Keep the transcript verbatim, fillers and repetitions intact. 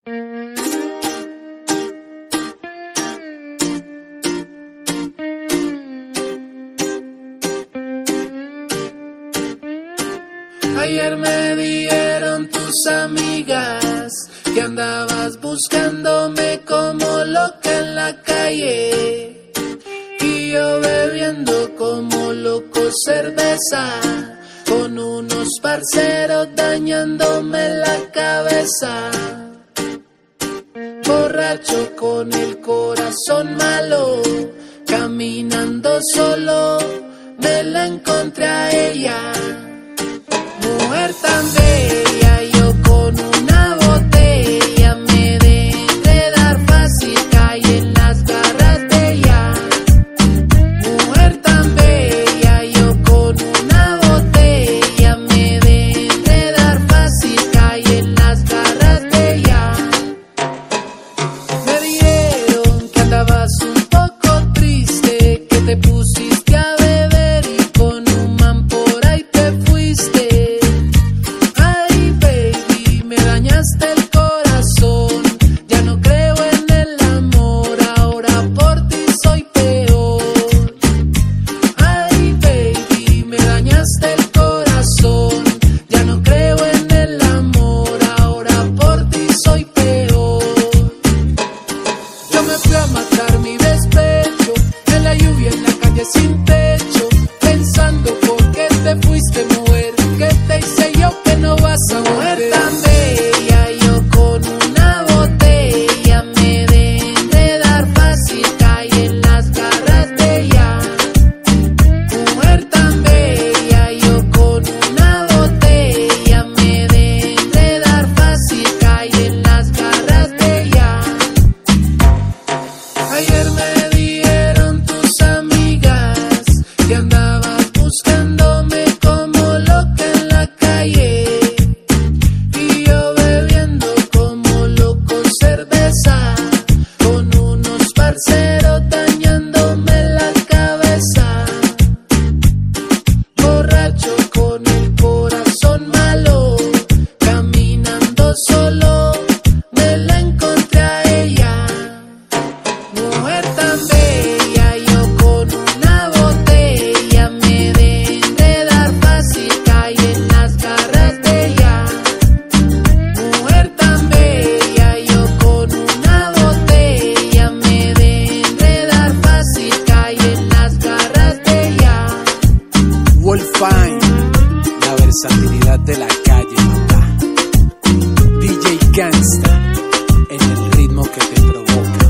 Ayer me dijeron tus amigas que andabas buscándome como loca en la calle, y yo bebiendo como loco cerveza con unos parceros dañándome la cabeza. Borracho con el corazón malo, caminando solo, me la encontré a ella. Mujer tan bella, yo con una botella me de enredar fácil, calle en las garras de ella. Mujer tan bella, yo con una botella me de enredar fácil, calle en las garras de ella. Me dijeron que andabas un poco triste, que te pusiste a beber y con un man por ahí te fuiste. Dañaste el corazón, ya no creo en el amor, ahora por ti soy peor. Ay baby, me dañaste el corazón, ya no creo en el amor, ahora por ti soy peor. Yo me fui a matar mi despecho, en la lluvia, en la calle sin techo, pensando por qué te fuiste, mujer, que te hice yo que no vas a volver. Tan bella, yo con una botella me de enredar fácil, calle en las garras de ella. Mujer tan bella, yo con una botella me de enredar fácil, calle en las garras de ella. Ayer me dijeron tus amigas que andabas buscándome como loca en la calle, y yo bebiendo como loco cerveza con unos parceros dañándome la cabeza. Borracho con el corazón malo, caminando solo, me la encontré a ella. Mujer tan bella, yo con una botella me de enredar fácil, calle en las garras de ella. Mujer tan bella, yo con una botella me de enredar fácil, calle en las garras de ella. Wolfine, la versatilidad de la calle, loca. D J Gangsta, en el ritmo que te provoca.